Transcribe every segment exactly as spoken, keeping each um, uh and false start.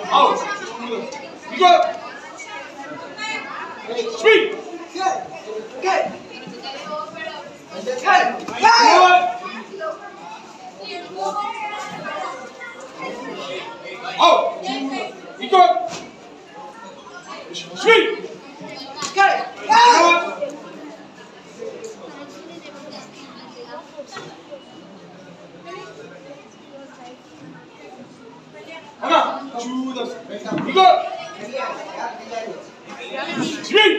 Out. You go. Speed. Okay. Out. You go. Speed. You go. Speed.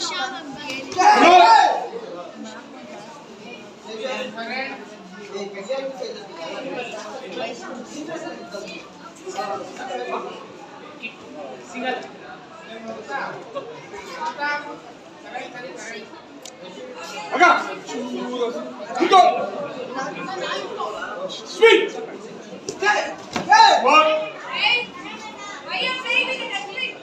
Single. Aga. You go. Speed. One. Why are you playing with the dustbin?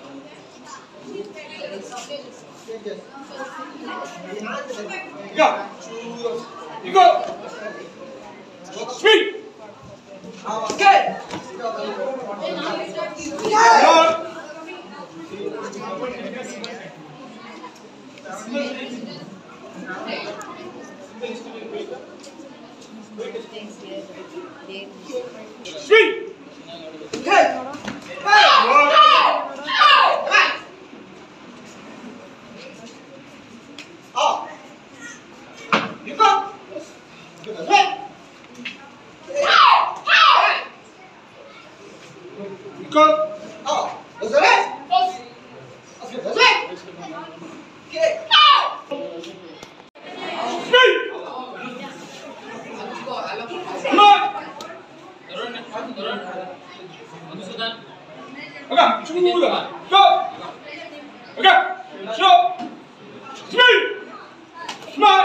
Go. You go. Speed. Okay. Speed. Okay. Oh. You go. Hey. You go. Oh. That's it. That's it. That's it. Okay. Speed. Come on. Okay. Go. Okay. Show. Speed. Smart.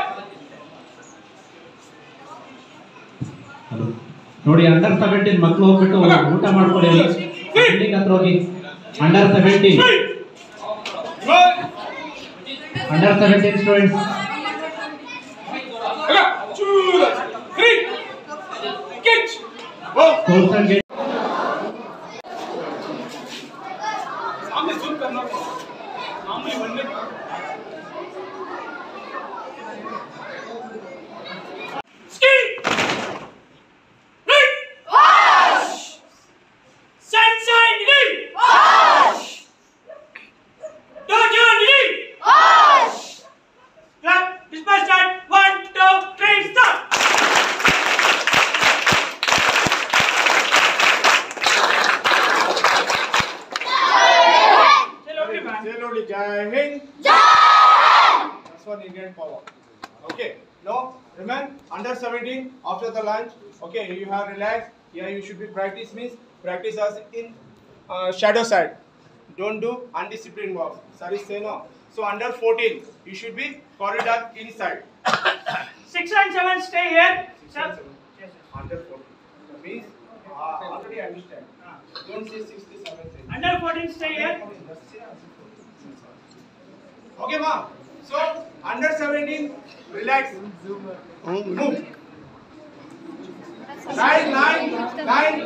ನೋಡಿ under seventeen ಮಕ್ಕಳು ಹೋಗ್ಬಿಟ್ಟು ಊಟ ಮಾಡ್ಕೊಳ್ಳಿ building ಹತ್ರ ಹೋಗಿ under seventeen under seventeen students sports and gate सामने zoom करना सामने बनने Jai Hind. That's for Indian power. Okay. Now, remember under seventeen after the lunch. Okay, you have relaxed. Here you should be practice means practice as in uh, shadow side. Don't do undisciplined work. Sorry, say no. So under fourteen, you should be corridor inside. Six and seven stay here. Six and seven. Yes. Under fourteen. That means uh, already understand. Don't say six to seven. Under fourteen stay here. Okay, ma. So under seventeen, relax. Move. Nine, nine, nine,